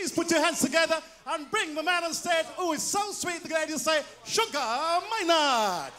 Please put your hands together and bring the man on stage who is so sweet. The ladies say, Sugar Maynard.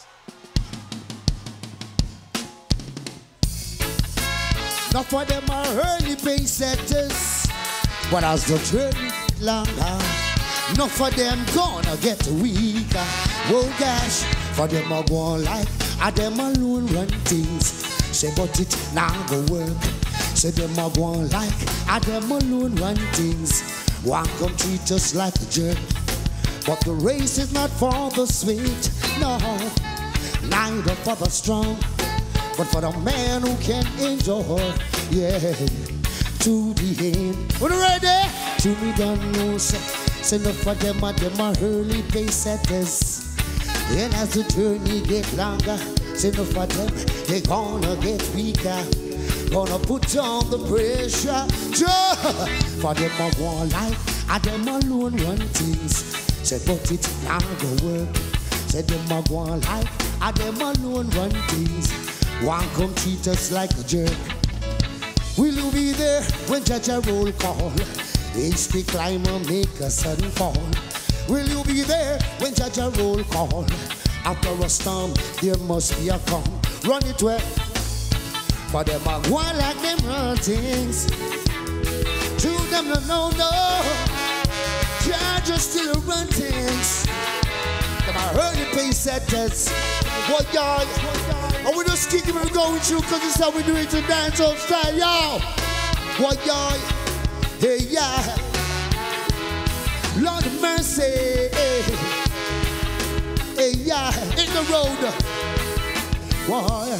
Not for them are early pace setters, but as the journey get longer, not for them gonna get weaker. Oh gosh, for them are going like, them alone run things. Say but it now go work. Say them are going like, them alone run things. One come treat us like a jerk. But the race is not for the sweet, no, neither for the strong, but for the man who can endure, yeah, to the end. Are you ready? To me don't know, say no for them are early pace setters. And as the journey get longer, say no for them, they gonna get weaker. Gonna put on the pressure, for them are one life, them alone run things. Say but it now go work. Say them are one life, them alone run things. One come treat us like a jerk. Will you be there when judge a roll call? HP climber make a sudden fall. Will you be there when judge a roll call? After a storm, there must be a calm. Run it well. For them are going like them run things. To them no. Judge just still run things. Them are early pace setters. What y'all? And we just keep it going through because this is how we do it to dance on style, y'all. What y'all? Hey, yeah. Lord of mercy. Hey, yeah. In the road. Why?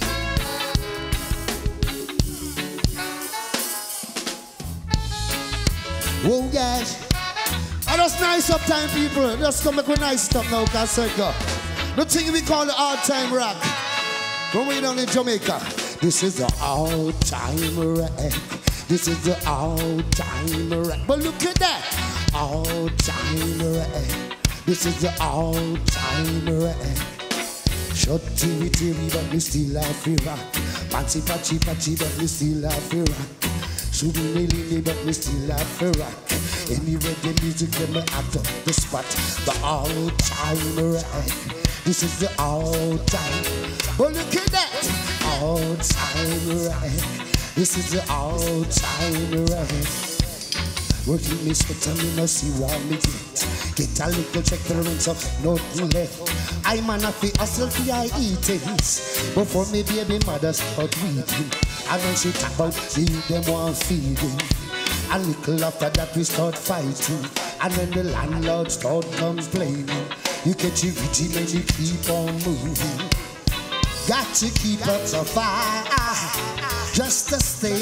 Whoa, yes. And that's nice uptime people. Just come back with nice stuff now, cause go. The thing we call the all-time rock. From way down in Jamaica. This is the all-time rock. This is the all-time rock. But look at that. All-time rock. This is the all-time rock. Short TV, but we still have to rock. Patsy, but we still have to rock. Shooby, but we still have to rock. Anyway, the music, them after the spot. The all-time rock. This is the all-time. Oh, look at that. All-time right. This is the all-time right. Working me sweat and me no see what me get a little check for the rents of nothing left. I'm an happy hustle for I eat things. Before me baby mother start weeping. And when she talk about see them want feeding. A little after that we start fighting. And then the landlord start complaining. You catch your vitty and you keep on moving. Got to keep up the fire just to stay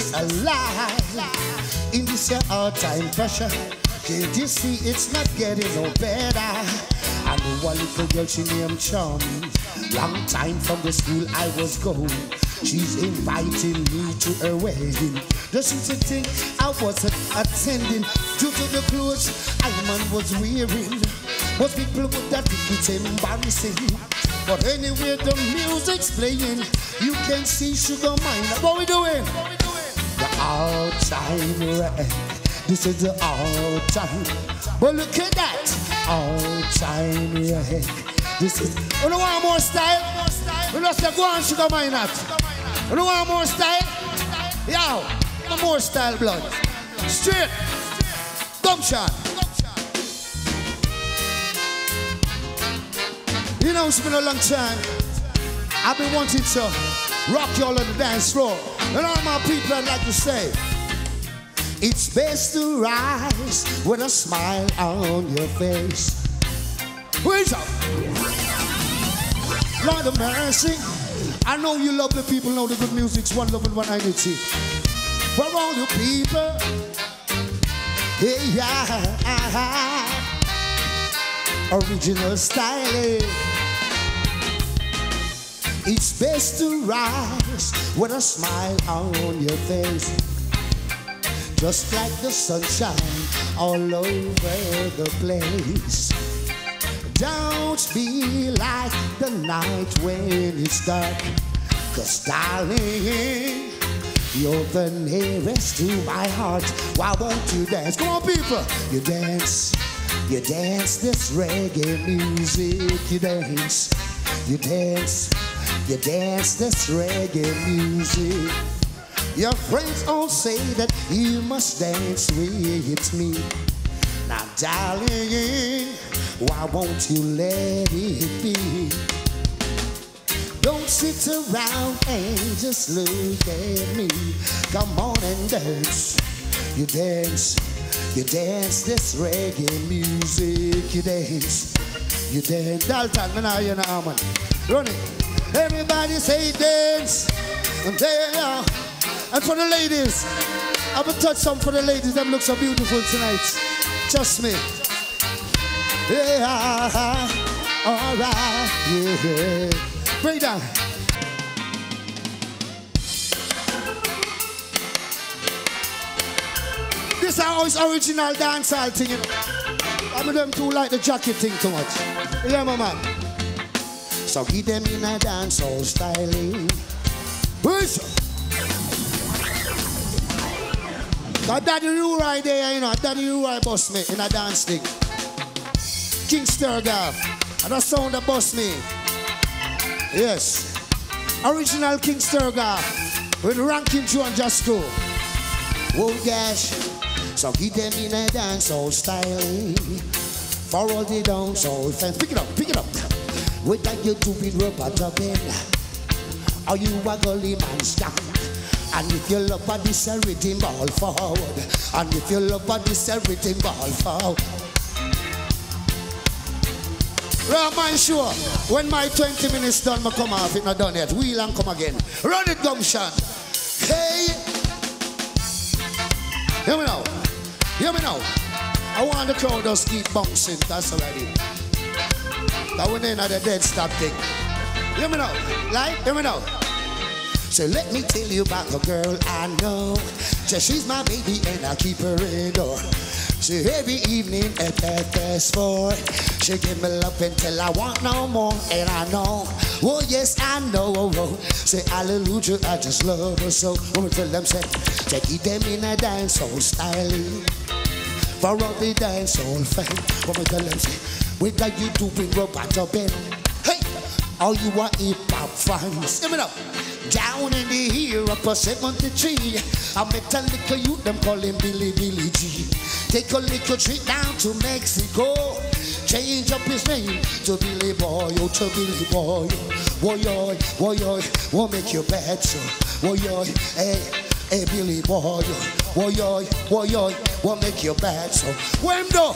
alive. In this your all-time pressure, can't you see it's not getting no better? I know a little girl, she named Charming. Long time from the school I was going. She's inviting me to her wedding. Just to think I wasn't attending due to the clothes I man was wearing. Most people would have think it's embarrassing. But anyway, the music's playing. You can see Sugar Maynard. What we doing? The all-time rock. This is the all-time. But look at that. All-time rock. This is. You don't want more style? You just say, go on, Sugar Maynard. You don't want more style? Yo, no more style, blood. Straight. Gumption. You know, it's been a long time. I've been wanting to rock y'all on the dance floor. And all my people, I'd like to say, it's best to rise with a smile on your face. Where's up? Lord of mercy. I know you love the people, know the good music's one love and one identity. For all the people, yeah, original styling. It's best to rise with a smile on your face, just like the sunshine all over the place. Don't be like the night when it's dark, 'cause darling, You're the nearest to my heart. Why won't you dance? Come on, people. You dance this reggae music. You dance this reggae music. Your friends all say that you must dance with me. Now, darling, why won't you let it be? Don't sit around and just look at me. Come on and dance. You dance this reggae music. You dance. Dalton, man, you know, man. Run it. Everybody say dance. And there. And for the ladies, I will touch some for the ladies. Them look so beautiful tonight. Trust me. Yeah. All right. Yeah. Break down. This is our original dancehall thing. I mean, them too like the jacket thing too much. Yeah, my man. So give them in a dancehall styling. Push. Got Daddy Roo right there, you know. Daddy Roo right boss me in a dance thing. King Sturgar. And that sound that boss me. Yes. Original King Sturgar with Ranking Joe and Jasco. Oh gosh. So give them in a dancehall style. For all the dancehall fans. Pick it up. Whether you doing rubber dubbing or you a gully man skank. And if you love a this a rhythm ball forward. And if you love a this a rhythm ball forward. Right, man, sure. When my 20 minutes done, I come off, it's not done yet. Wheel and come again. Run it, Gumption. Hey. Hear me now. I want the crowd just keep bouncing. That's already. That one ain't the dead stop thing. Hear me now. Hear me now. So let me tell you about the girl I know. So she's my baby and I keep her indoor. So every evening at FS4, she give me love until I want no more. And I know, oh yes I know. Say hallelujah, I just love her so. When we tell them say keep them in a dancehall style. For all the dancehall fans. When we tell them say, whether you doing rubber dubbing, hey, all you are hip-hop fans. Give me up. Down in the hill up a 73, I met a little youth, them call him Billy G. Take a little trip down to Mexico, change up his name to Billy Boy, oh to Billy Boy. Woy, won't make you bad, so. Woy, hey Billy Boy. Woy, won't make you bad, so. When do?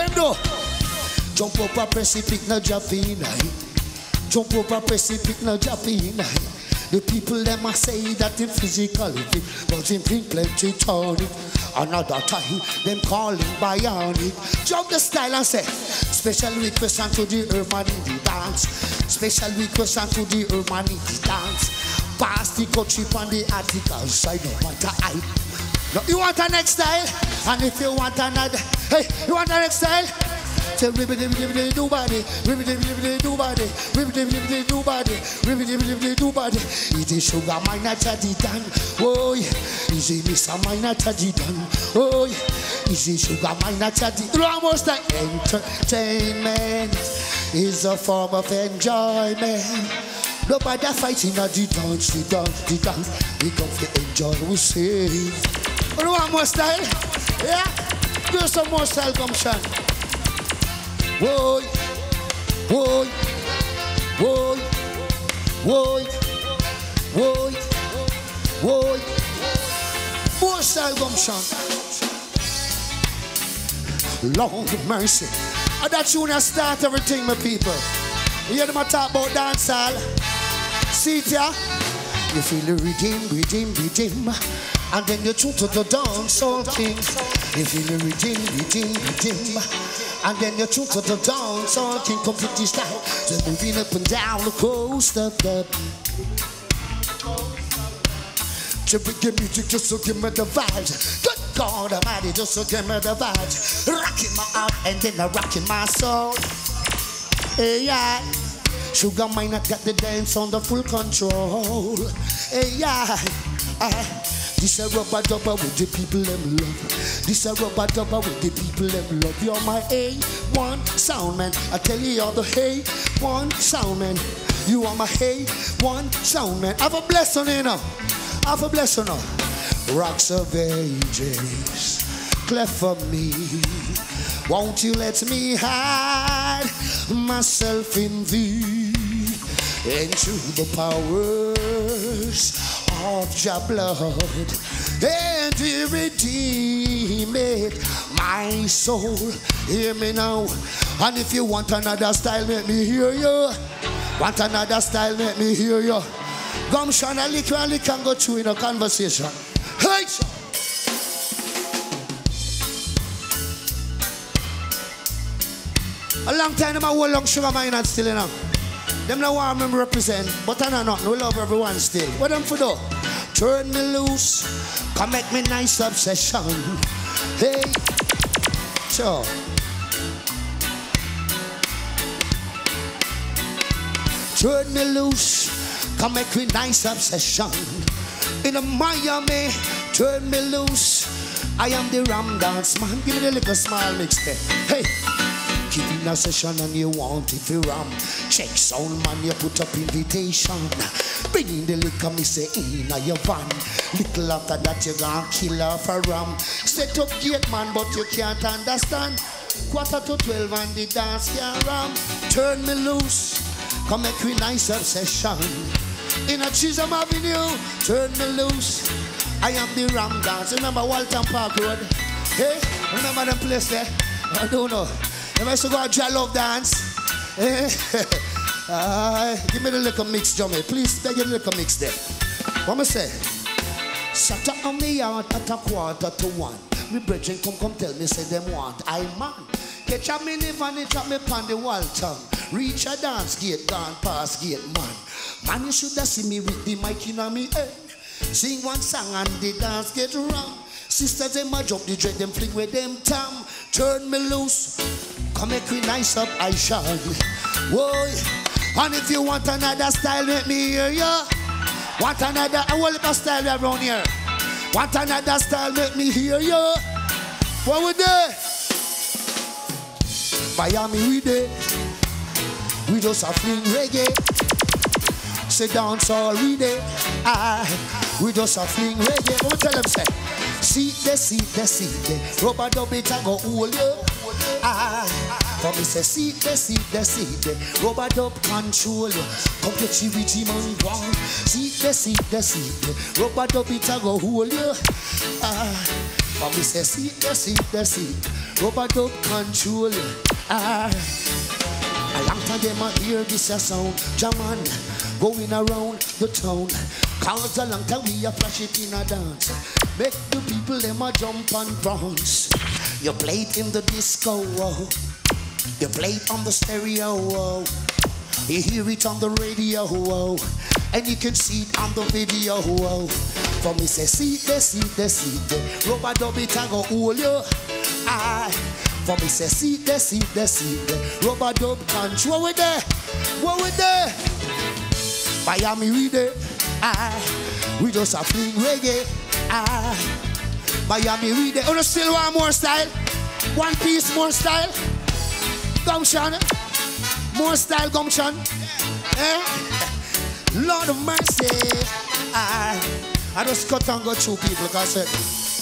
Jump up a precipice, no Jaffina. Jump up a precipice, no Jaffina. The people them must say that in physically fit, but in drink plenty tonic. Another time, them calling bionic. Jump the style and say, special request unto the urban in the dance. Special request unto the urban in the dance. Pass the country on the article side, no matter I. No, you want a next style? And if you want another, hey, you want a next style? Say ribbity nobody, ribbity nobody, ribbity nobody, ribbity nobody. Easy sugar minor taddy done, oh yeah. Easy Mr. minor taddy done, oh yeah. Easy sugar minor taddy. Almost like entertainment is a form of enjoyment. Nobody fighting at the dance. We come to enjoy, we say. One more style, yeah. Do some more style, Gumption. Woy, more style, Gumption. Lord mercy. That tune has start everything, my people. You hear them talk about dancehall? See it, yeah? You feel the rhythm. And then you tune to the dancehall king. You feel the rhythm. And then you tune to the dancehall king. Complete this style. So moving up and down the coast of the. So give music just to give me the vibes. Good God Almighty, just to give me the vibes. Rocking my heart and then I rocking my soul. Hey, yeah. Sugar Minott got the dance under full control. Hey, yeah. This a rubber dubber with the people them love. This a rubber dubber with the people them love. You're my A1 sound man. I tell you you're the A1 sound man. You are my A1 sound man. Have a blessing, you know. Have a blessing, you know. Rocks of ages, cleft for me. Won't you let me hide myself in thee? Into the powers of your blood, and you redeem it, my soul. Hear me now. And if you want another style, let me hear you. Want another style, let me hear you. Gumption, I literally can go through in a conversation. Hey! A long time, I'm a whole long Sugar Minott still, you know. Them no want me represent, but I know nothing. We love everyone still. What them for do? Turn me loose, come make me nice obsession. Hey, sure. Turn me loose, come make me nice obsession. In a Miami, turn me loose. I am the Ram Dance man. Give me the little smile mix there. Hey. Keep in a session and you want it for ram. Check sound man, you put up invitation. Bring in the liquor, me say in a your van. Little after that you gonna kill her for ram. Set up gate man, but you can't understand. 11:45 and the dance can't ram. Turn me loose, come make me nice obsession. In a Chisholm Avenue, turn me loose. I am the Ram Dance. Remember Walton Park Road? Hey, remember them place there? I don't know. You must go to Love Dance. Give me the little mix, Jummy. Please, beg you the little mix there. What me say? Saturday on the yard at 1:45. Me brethren come tell me, say them want I man. Catch a minivan and drop me on the wall tongue. Reach a dance gate, gone past gate man. Man, you should have seen me with the mic in me head. Sing one song and the dance get wrong. Sisters, them a drop the dread, them fling with them tongue. Turn me loose, come make me nice up, I shall. Whoa, and if you want another style, let me hear ya. Want another, I want a style around here. Want another style, let me hear ya. What we there? Miami we there. We just a fling reggae. Say dance all we there. We just a fling reggae. What tell them say? See the rubber dub it and go hold you. For me say see the rubber dub control you. Come get you with him and go. See the rubber dub it and go hold you. For me say see the rubber dub control you. A long time them a hear this a sound, Jaman going around the town. Cause a long time we a flash it in a dance. Make the people them a jump and bounce. You play it in the disco, you play it on the stereo, you hear it on the radio, and you can see it on the video. For me say see the rubber dub it and go hold you. For me say see the rubber dub control. What we there? Miami we there. We just a fling reggae. Miami we there. Oh, still want more style? One piece more style? Gumption. More style, Gumption. Lord of mercy. I just cut and go through people because I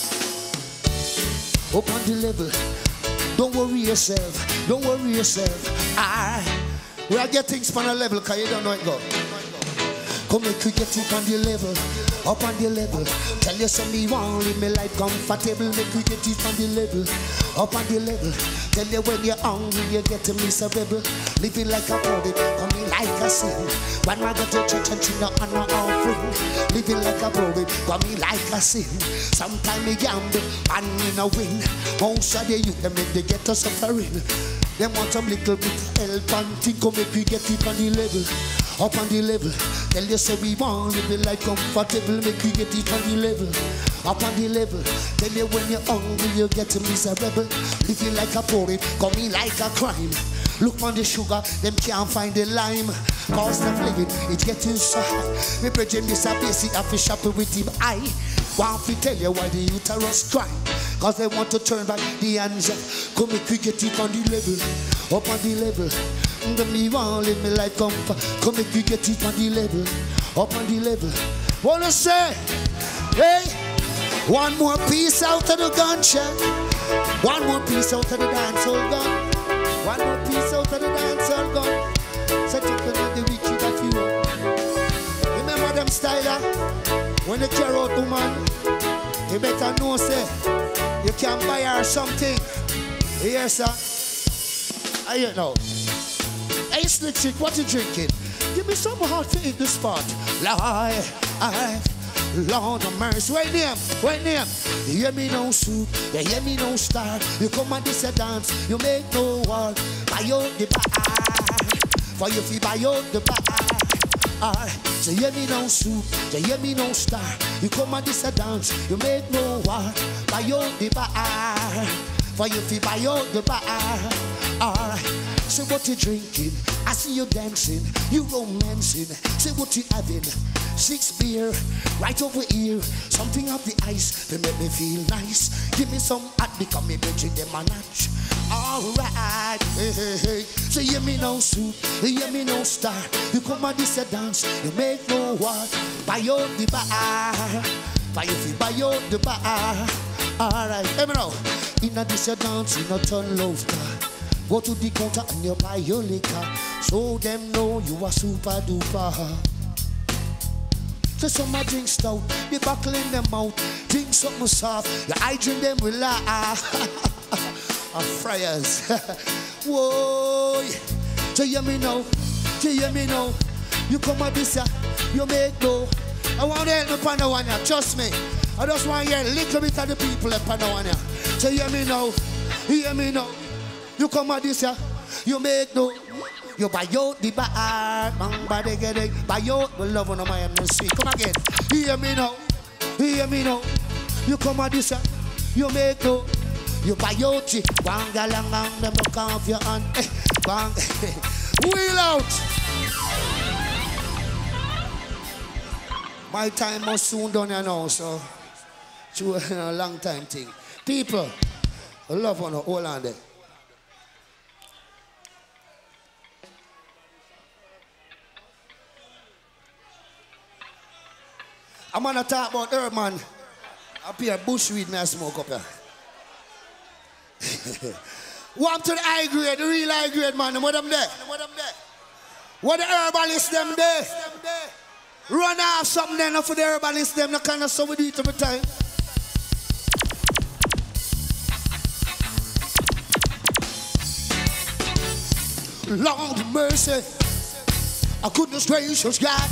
said, up on the level. Don't worry yourself. Don't worry yourself. We are getting things on a level because you don't know it go. Come make you get it on the level. Up on the level. Tell you some me want live me life comfortable. Make you get it on the level. Up on the level. Tell you when you're hungry you get miserable. Living like a poet, coming like a sin. When I go to church and sing an offering. Living like a poet, coming like a sin. Sometimes me gamble, man in a win. Most of the youth them make they get us suffering. Them want some little bit help and think come make we get it on the level. Up on the level. Tell you say we want live life comfortable. Make we get it on the level. Up on the level. Tell you when you're hungry you get miserable. Living like a poet, coming like a crime. Look on the sugar, them can't find the lime. Cost of living, it's getting so high. Me brethren this a basic, I fi shop with him eye. Want to tell you why the uterus cry. Cause they want to turn back the hands up. Come make we get it on the level. Up on the level. The me want live me life comfort. Come make we get it on the level. Up on the level. Wanna say, hey, one more piece out of the gunshot. One more piece out of the dancehall gun. One more piece out of the dancehall gun. Set up the witchy that you want. Remember them styler? When they carry out woman, you better know say you can buy her something. Yes, sir. I don't know. Hey, slick chick, what you drinking? Give me some hot to eat the spot. Lord of mercy. Wait name. You hear me no soup, you hear me no star. You come and this a dance, you make no war. Buy out the bar, for you feel buy out the bar. So you hear me no soup, you hear me no star. You come and this a dance, you make no war. Buy out the bar, for you feel buy out the bar. Say what you drinking, I see you dancing, you romancing. Say what you having, 6 beer, right over here. Something off the ice, they make me feel nice. Give me some hot, become me bitching them a notch. Alright, hey. So you hear me no soup, you hear me no star. You come and this a dance, you make no war. Buy out the bar, buy if you buy out the bar. Alright, let me know. In a this a dance, in a turn laughter. Go to the counter and you buy your liquor. So them know you are super duper. So some a drink stout, they buckle in them out. Drink something soft, your eye drink them with la. Friars. Whoa. So you hear me now, You come at this ya, you make no. I want to help me Panawania, trust me. I just want to hear a little bit of the people at Panawania. So you hear me now, You come at this ya, you make no. You buy out the bar, buy out the love on my MC. Come again. Hear me now. You come at this, you make no. You buy out the bangalang, them look off your hand. Bang. Wheel out. My time must soon done now, so it's a long time thing. People, I love on the whole hand there. I'm gonna talk about herb, man. Up here, bushweed, me I smoke up here. Warm to the high grade, the real high grade, man. What them there? What the herbalists them there? Run off something then for the herbalists them. The kind of so we do it every time. Lord mercy, a goodness gracious God.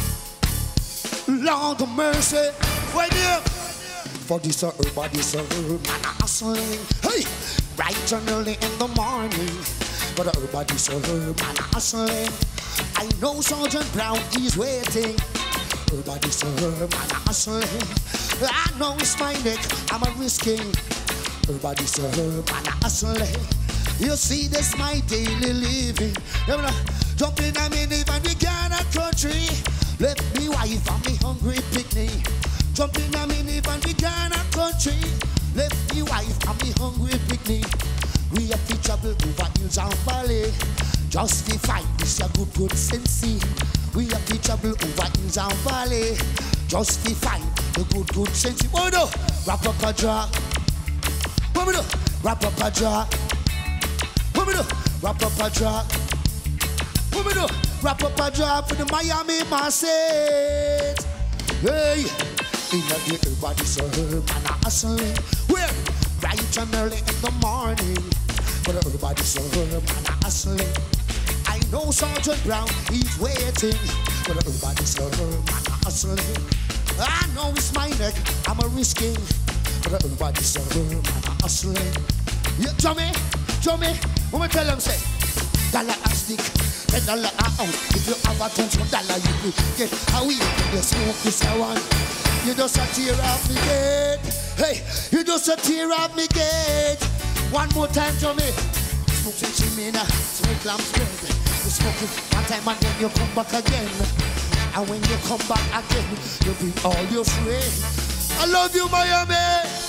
Lord of mercy, wait here. For this herb, man, hustling. Hey, bright and early in the morning. For the herb, man, hustling. I know Sergeant Brown is waiting. Herb, man, hustling. I know it's my neck, I'm a risking. Herb, man, hustling. You see, this my daily living. Jump in a minivan, we got a country. Left me wife and me hungry picnic. Jump in a minivan, we gone a country. Left me wife and me hungry picnic. We have to travel over hills and valley. Just to find this a good sensei. We have to travel over hills and valley. Just to find the good sensei. What we do? Wrap up a draw. What we do? Wrap up a draw. What we do? Wrap up a draw. What we do? Wrap up a drop for the Miami Marseille. Hey, in the everybody's a herb and a hustling. We're bright and early in the morning. But everybody's a herb and a hustling. I know Sergeant Brown, he's waiting. But everybody's a herb and a hustling. I know it's my neck, I'm a risking. But everybody's a herb and a hustling. Yeah, Tommy, what me tell them say? Dollar a stick. $10 out. If you have a $10, you could get a weed. You smoke this one. You just a tear off me gate. Hey, you just a tear off me gate. One more time to me. Smoke some chimney, smoke lamb spread. You smoke it one time and then you come back again. And when you come back again, you bring all your friends. I love you, Miami.